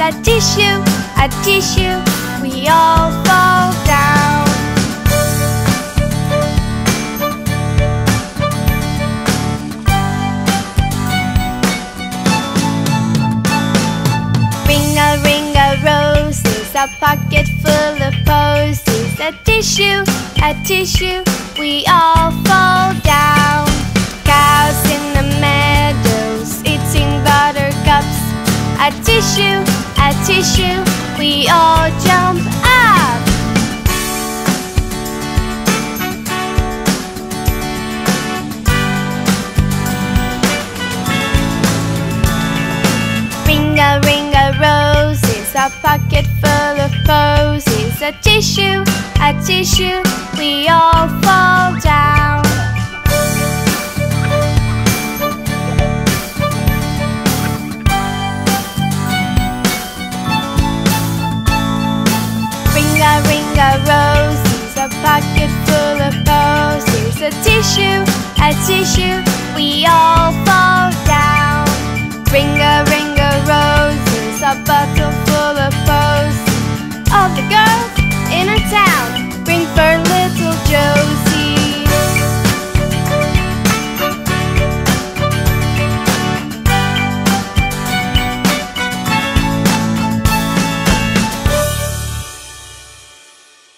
A-tishoo, A-tishoo, we all fall down. Ringa Ringa Roses, a pocket full of posies. A-tishoo, A-tishoo, we all fall down. Cows in the meadows eating buttercups. A-tishoo, A-tishoo, we all jump up. Ringa Ringa Roses, a pocket full of posies. A-tishoo, A-tishoo, we all fall down. Ringa Ringa Roses, a pocket full of posies. A-tishoo, A-tishoo, we all fall down. Ringa Ringa Roses, a bottle full of posies. All the girls in our town